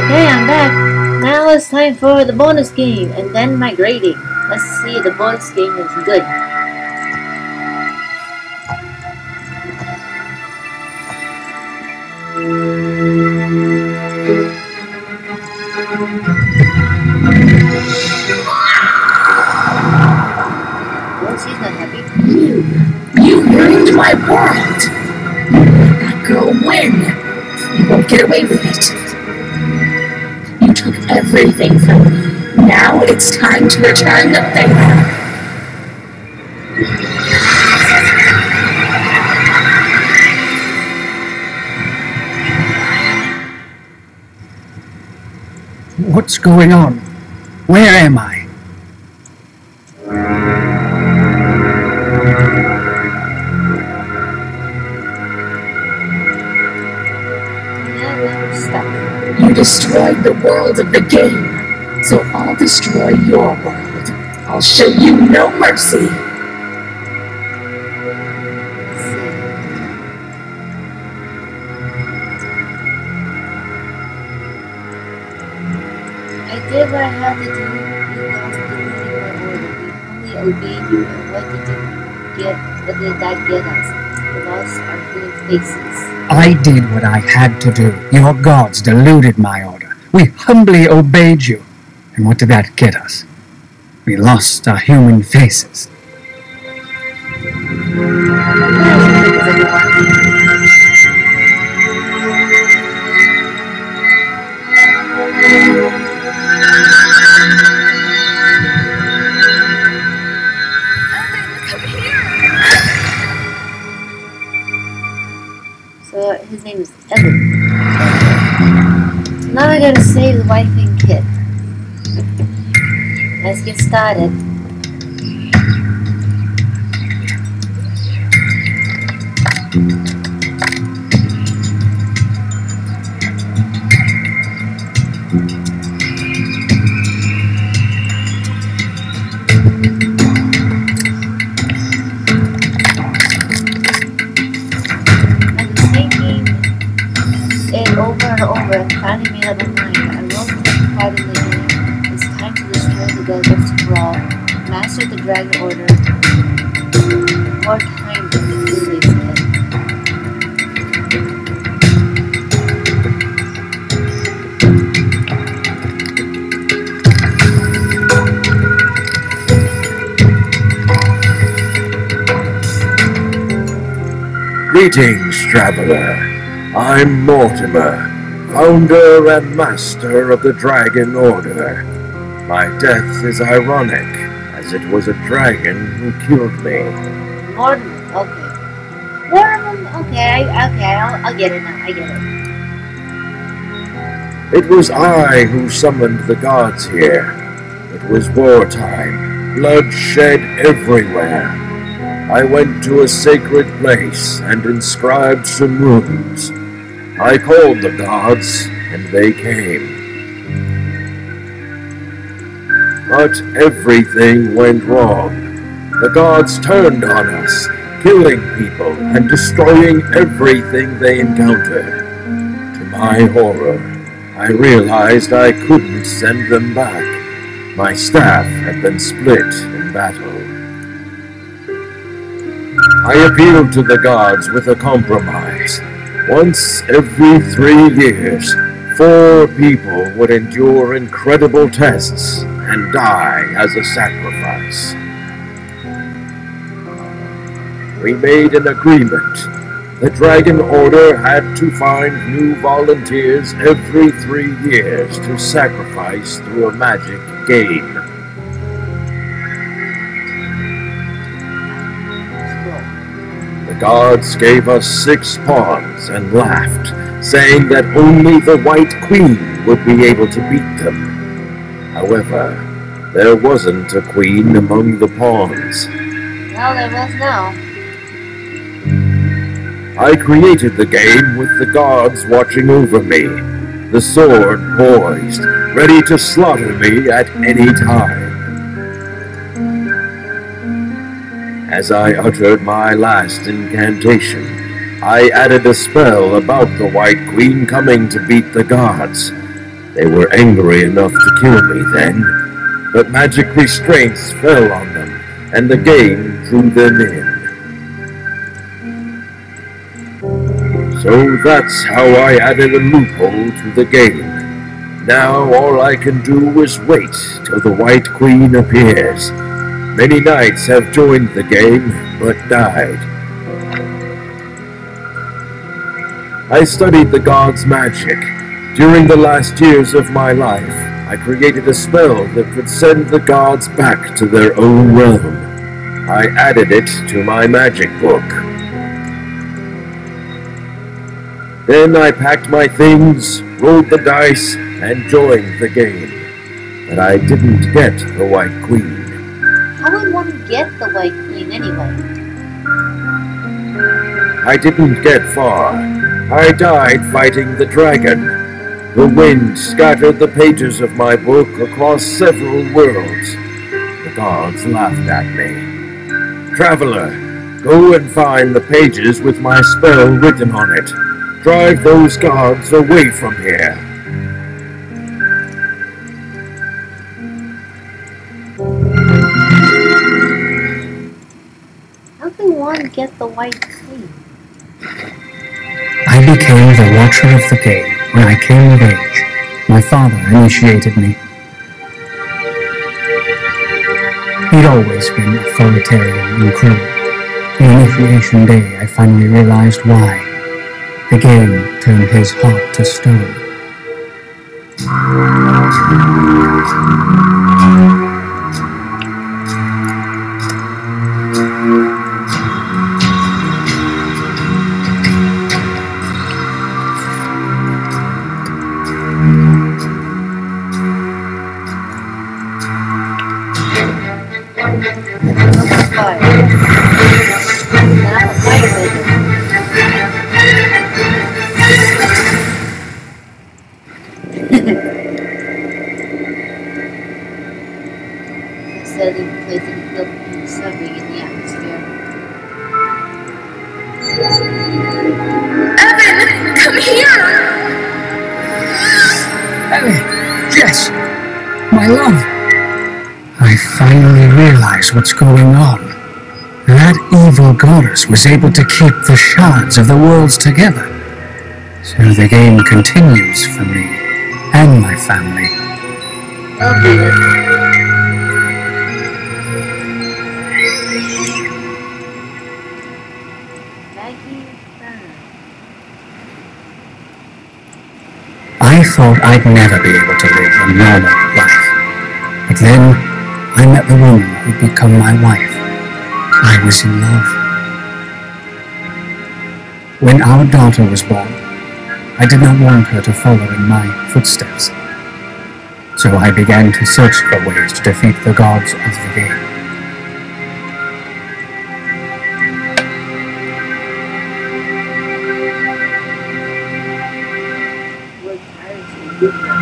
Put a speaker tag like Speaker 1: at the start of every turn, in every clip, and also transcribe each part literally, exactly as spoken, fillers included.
Speaker 1: Okay, I'm back. Now it's time for the bonus game and then my grading. Let's see if the bonus game is good. Well, she's not happy.
Speaker 2: You, you ruined my world. You let that girl win. You won't get away with it. You took everything from me. Now it's time to return the favor.
Speaker 3: What's going on? Where am I?
Speaker 2: You destroyed the world of the game, so I'll destroy your world. I'll show you no mercy.
Speaker 1: I did what I had to do. You lost the meaning of my order. We only obeyed you. And what did you get? What did that get us? We lost our human faces.
Speaker 3: I did what I had to do. Your gods deluded my order. We humbly obeyed you. And what did that get us? We lost our human faces.
Speaker 1: So his name is Evan. So now we're gonna save the wife and kid. Let's get started. Over and over and finally made up my mind. I won't take part in the game. It's time to destroy the Delvex Brawl, master the Dragon Order. More time than the Duelist
Speaker 4: did. Greetings, traveler. I'm Mortimer, founder and master of the Dragon Order. My death is ironic, as it was a dragon who killed me.
Speaker 1: Mortimer, okay. Mortimer, okay, okay, I'll, I'll get it now, I get it.
Speaker 4: It was I who summoned the gods here. It was wartime, blood shed everywhere. I went to a sacred place and inscribed some runes. I called the gods, and they came. But everything went wrong. The gods turned on us, killing people and destroying everything they encountered. To my horror, I realized I couldn't send them back. My staff had been split in battle. I appealed to the gods with a compromise. Once every three years, four people would endure incredible tests and die as a sacrifice. We made an agreement. The Dragon Order had to find new volunteers every three years to sacrifice through a magic game. The gods gave us six pawns and laughed, saying that only the White Queen would be able to beat them. However, there wasn't a queen among the pawns.
Speaker 1: Well, there was now.
Speaker 4: I created the game with the gods watching over me, the sword poised, ready to slaughter me at any time. As I uttered my last incantation, I added a spell about the White Queen coming to beat the gods. They were angry enough to kill me then, but magic restraints fell on them, and the game drew them in. So that's how I added a loophole to the game. Now all I can do is wait till the White Queen appears. Many knights have joined the game, but died. I studied the gods' magic. During the last years of my life, I created a spell that could send the gods back to their own realm. I added it to my magic book. Then I packed my things, rolled the dice, and joined the game. But I didn't get the White Queen.
Speaker 1: How would one get the White Queen anyway?
Speaker 4: I didn't get far. I died fighting the dragon. The wind scattered the pages of my book across several worlds. The gods laughed at me. Traveler, go and find the pages with my spell written on it. Drive those gods away from here.
Speaker 1: How can one get the White Queen?
Speaker 3: I became the Watcher of the Game when I came of age. My father initiated me. He'd always been authoritarian and cruel. The initiation day, I finally realized why. The game turned his heart to stone.
Speaker 1: Fire. Now a fire builder. Steadily replacing the cloak and severing in the atmosphere.
Speaker 2: Evan, come here!
Speaker 3: Ellie! Yes! My love! I finally realized what's going on. That evil goddess was able to keep the shards of the worlds together. So the game continues for me and my family.
Speaker 1: Obvious. Maggie Byrne.
Speaker 3: I thought I'd never be able to live a normal life. But then I met the woman who'd become my wife. I was in love. When our daughter was born, I did not want her to follow in my footsteps. So I began to search for ways to defeat the gods of the game.
Speaker 1: What pirates do that?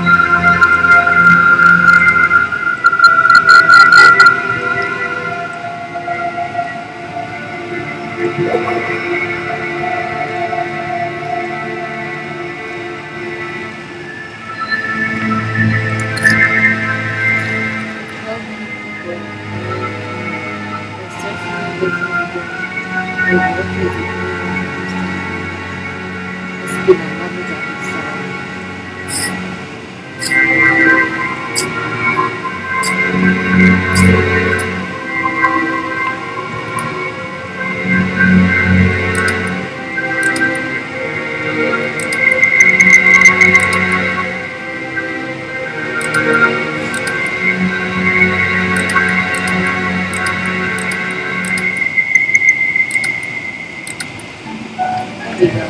Speaker 1: There we go.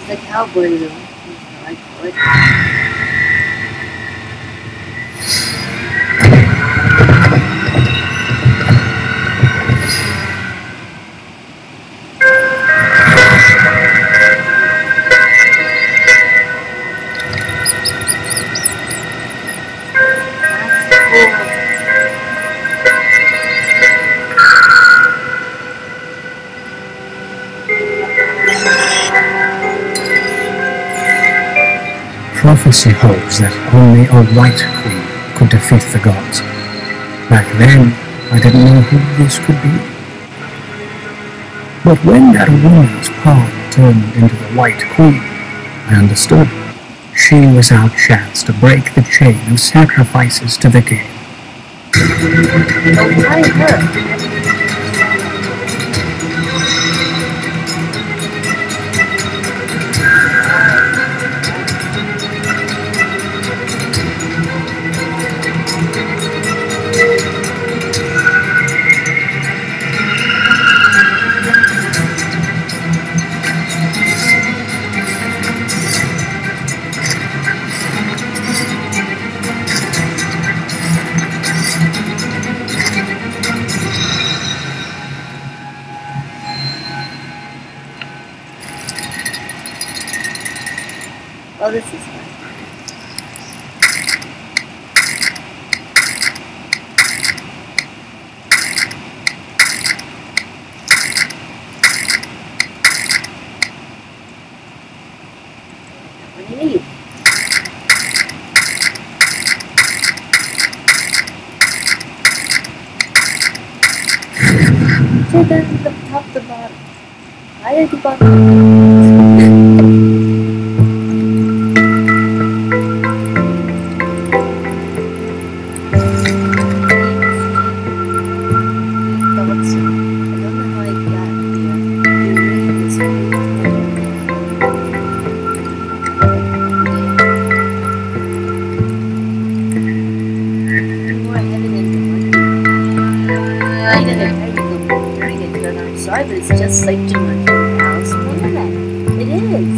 Speaker 1: the cowboy though. I call it.
Speaker 3: Prophecy holds that only a white queen could defeat the gods. Back then, I didn't know who this could be. But when that woman's palm turned into the white queen, I understood. She was our chance to break the chain of sacrifices to the king.
Speaker 1: Oh, why her? Oh, this is fun. What do you need? So then the top, the bottom. Why did the bottom? Sorry, but it's just like Jumunji Alice in Wonderland. It is.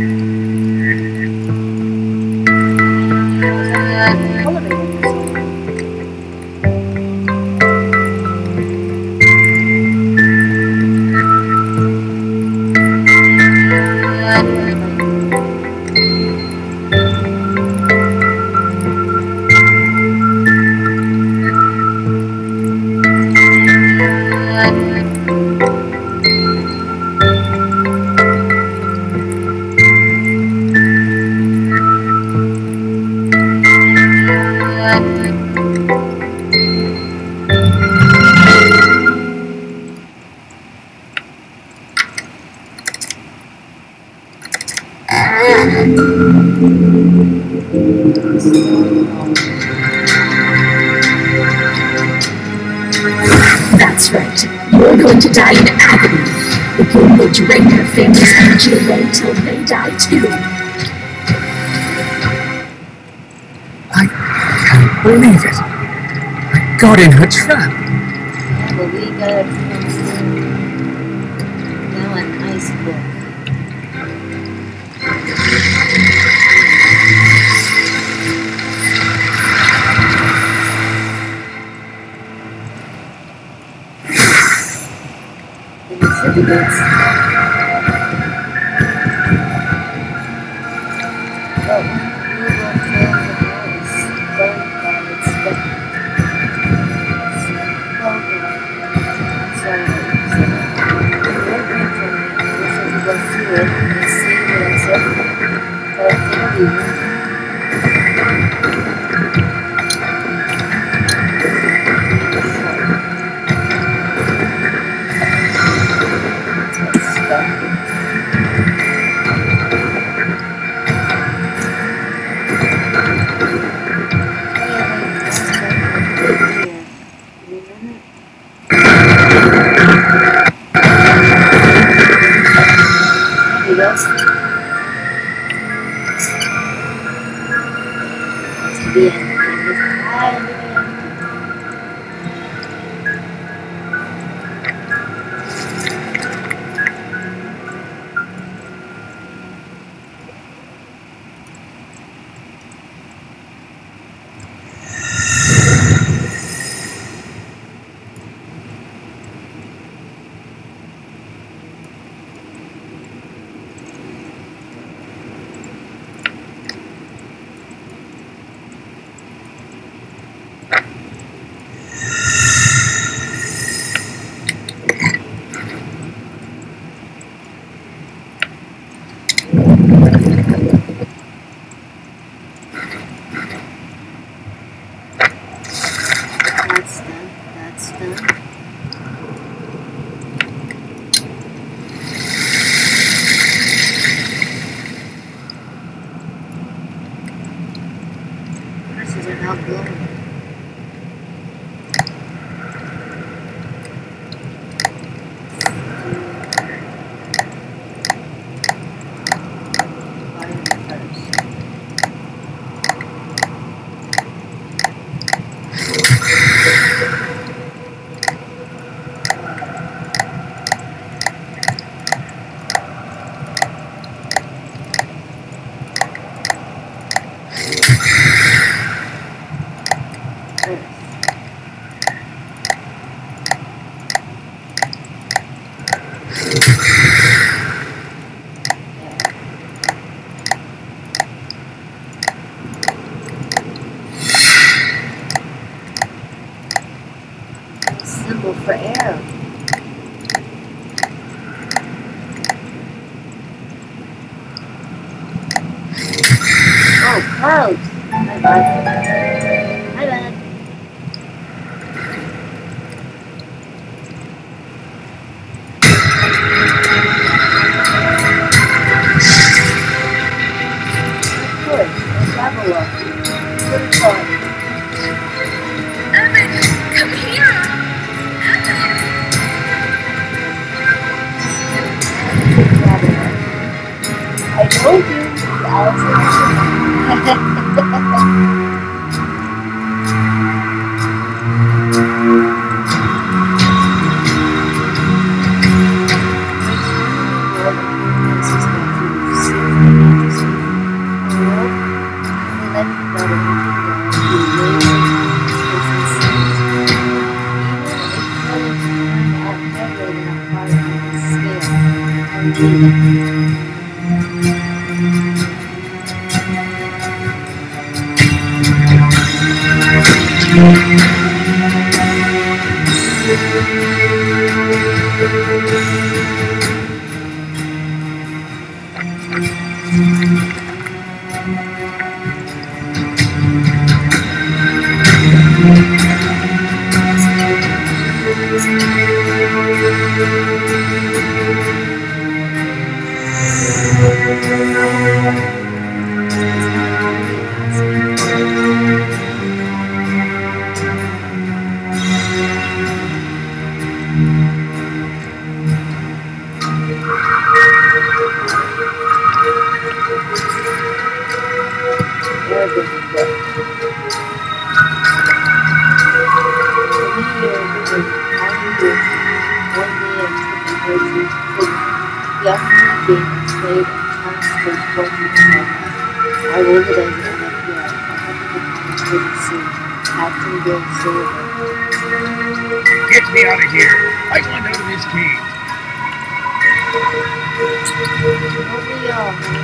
Speaker 2: That's right. You're going to die in agony. The king will drain your family's energy away till they die too.
Speaker 3: I can't believe it. I got in her trap.
Speaker 1: Yeah, but we got it from now an ice book. Certificates. Oh, we will fill the voice. Don't call it spec. Oh, God. Sorry. Don't wait for me. I wish I could go through it and see the answer. But I think we will. The end. That's done. That's done. Curses are now glowing. Symbol for air. Oh, clouds! My bad. My bad. Of course, I travel well. What is that?
Speaker 2: Evan, come here!
Speaker 1: I told you, Allison.
Speaker 3: Get me out of here! I want out of this cage!
Speaker 1: Only y'all, man.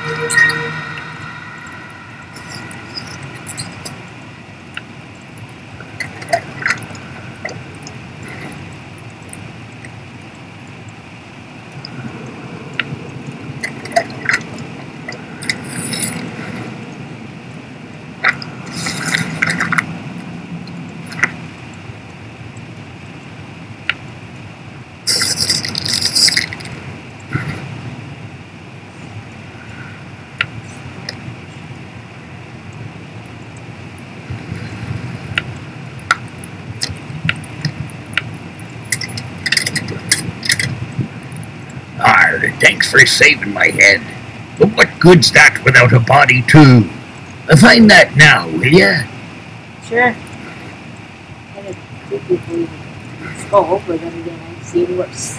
Speaker 3: Thanks for saving my head. But what good's that without a body, too? Find that now, will ya?
Speaker 1: Sure. Kind of creepy if we skull, but then again, I've seen worse.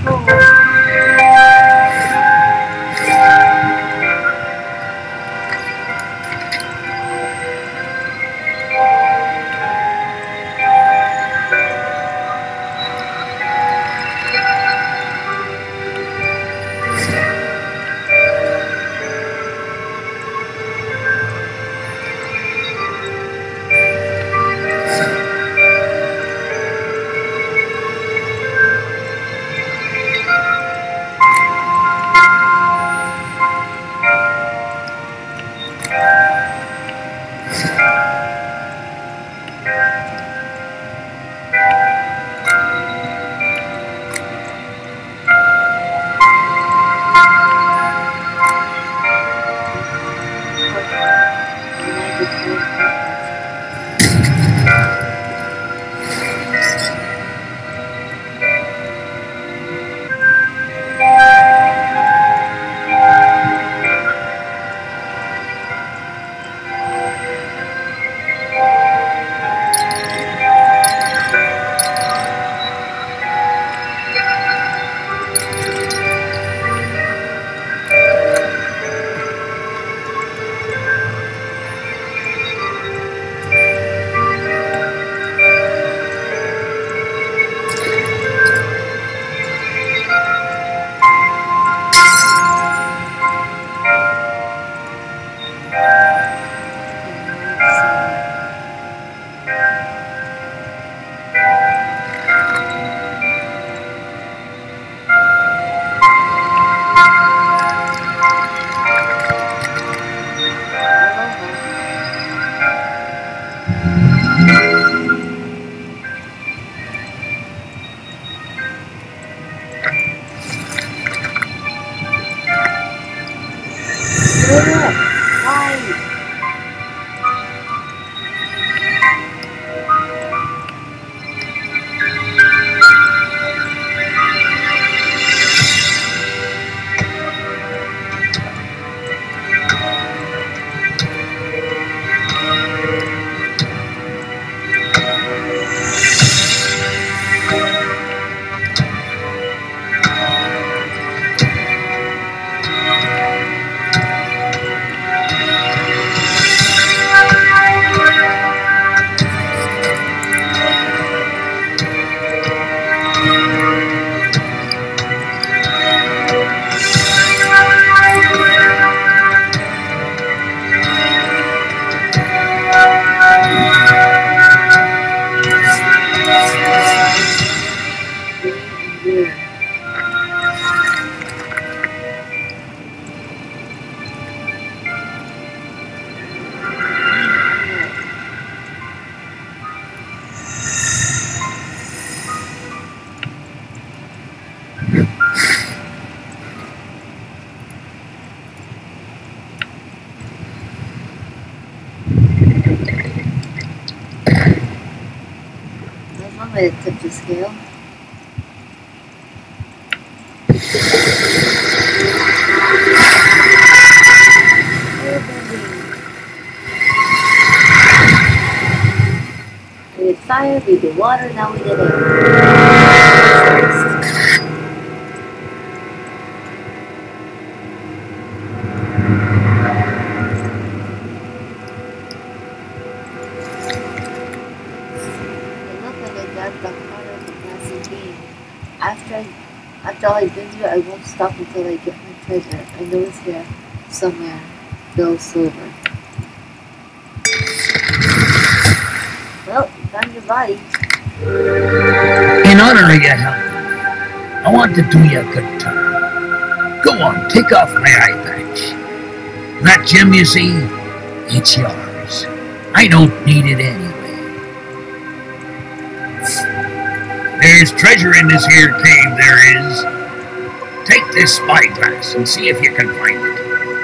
Speaker 1: Way to tip the scale. We did fire, we did water, now we did air. After all I've been through, I won't stop until I get my treasure. I know it's here, somewhere. Bill Silver. Well, you found your body.
Speaker 3: In honor of your help, I want to do you a good turn. Go on, take off my eye patch. That gem you see, it's yours. I don't need it anyway. There's treasure in this here cave, there is. Take this spyglass and see if you can find it.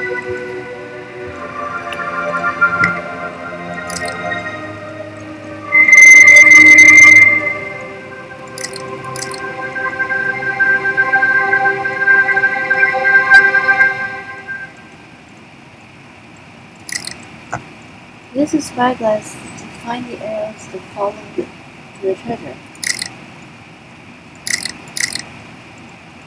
Speaker 1: Use the spyglass to find the arrows that follow the, the treasure.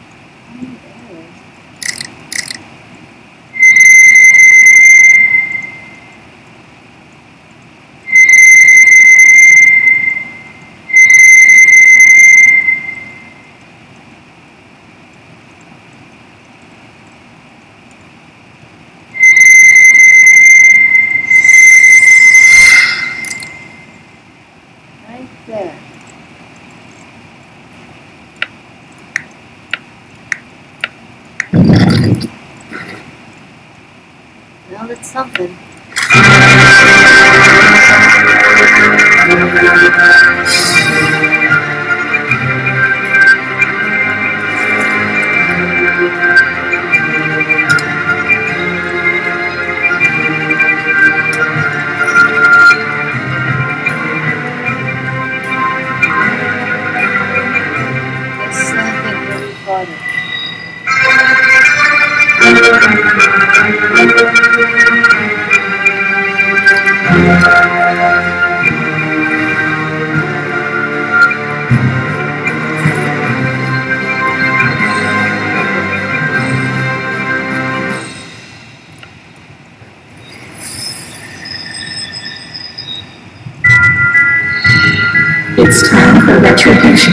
Speaker 1: There. Well, it's something.
Speaker 2: It's time for retribution.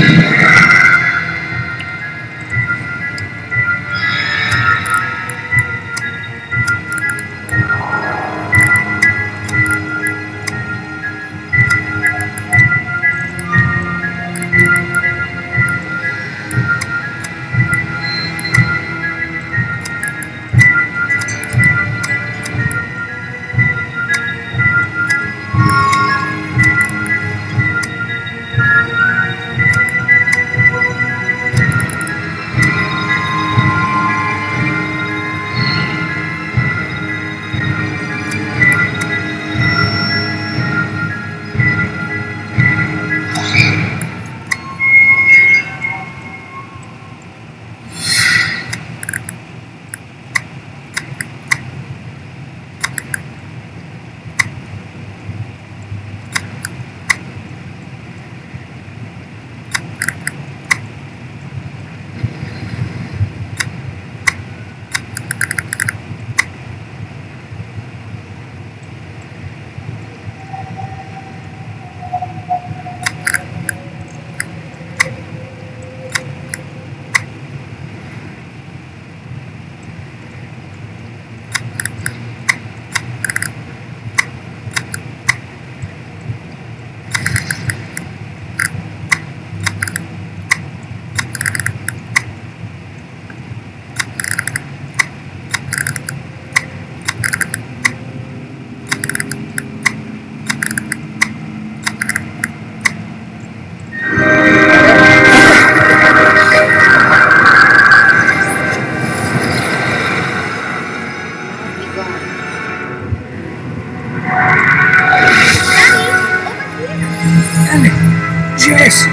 Speaker 3: Jess!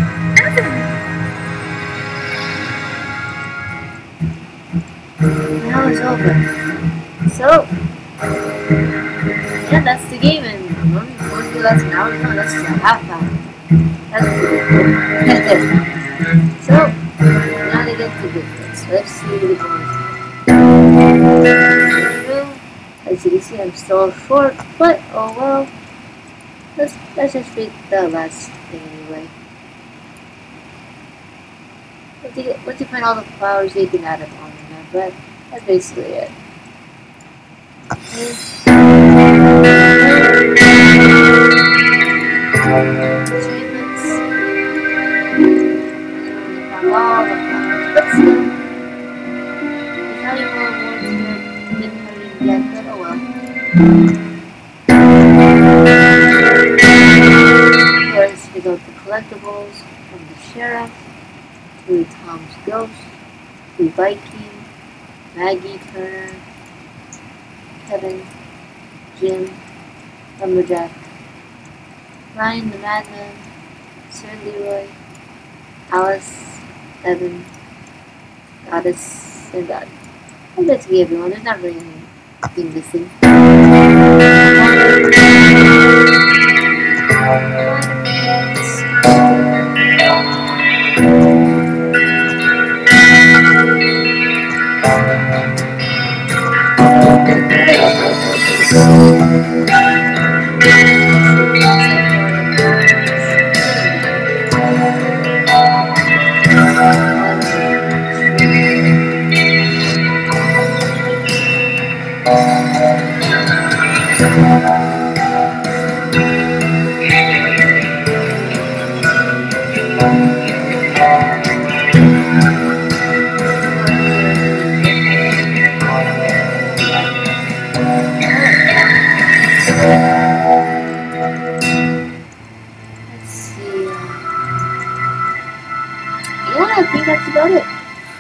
Speaker 1: Now it's over. So, yeah, that's the game, and normally mostly that's an hour. No, that's just a half hour. That's pretty cool. So, now they get to good things. Let's see what it goes. As you can see, I'm still short, but oh well. Let's, let's just read the last thing anyway. Once you, once you find all the flowers, you can add them on there, but that's basically it. Okay. Achievements. I only found all the flowers, but still. If not even more awards here, didn't have it yet, but oh well. First, we got the collectibles from the sheriff, to Tom's ghost, to Viking, Maggie Turner, Kevin, Jim, Lumberjack, Ryan the Madman, Sir Leroy, Alice, Evan, Goddess, and God. And basically everyone. There's not really anything missing.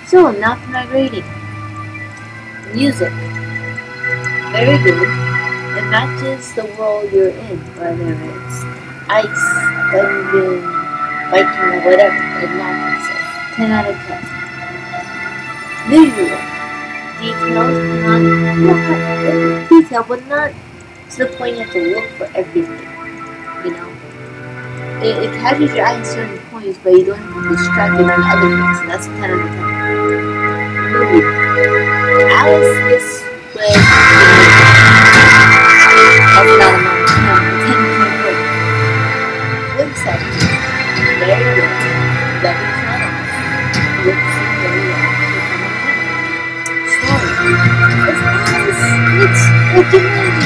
Speaker 1: So, now for my rating. Music. Very good. It matches the world you're in, whether it's ice, dungeon, Viking, or whatever. It matches it. ten out of ten. Visual. Details, not, not detail, but not to the point you have to look for everything. You know? It, it catches your eye at certain points, but you don't have to be distracted on other things. So that's a ten out of ten. Movie. Alice is with that's not a number ten point four. Website. Very good. Lovely channel. Looks very well. Story. It's Alice. It's a Jumunji.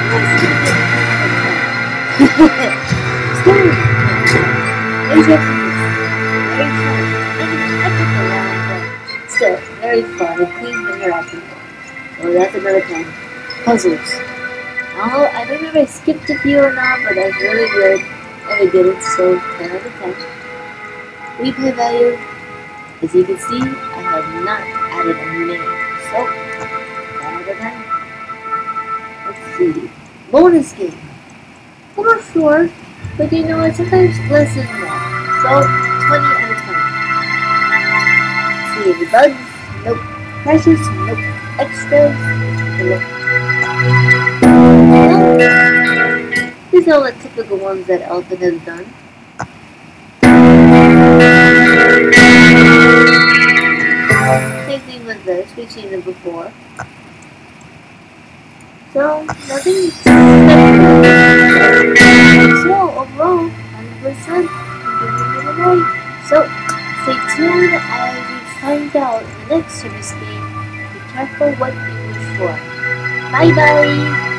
Speaker 1: Of course you get Story. Interesting. Very fun. I took a long but still, very fun and clean when you're acting. So that's another ten. Puzzles. Oh, I don't know if I skipped a few or not, but that's really good. And I did it, so ten out of ten. Replay value. As you can see, I have not added a name. So, ten out of ten. Let's see. Bonus game. I'm not sure. But you know what, sometimes less is more. So, twenty out of twenty. See any bugs? Nope. Precious? Nope. Extras? Nope. These are all the typical ones that Elephant has done. Same thing with this, we've seen it before. So, nothing So, overall, one hundred percent, I'm giving it away. So, stay tuned as we find out in the next service game. Be careful what you wish for. Bye bye!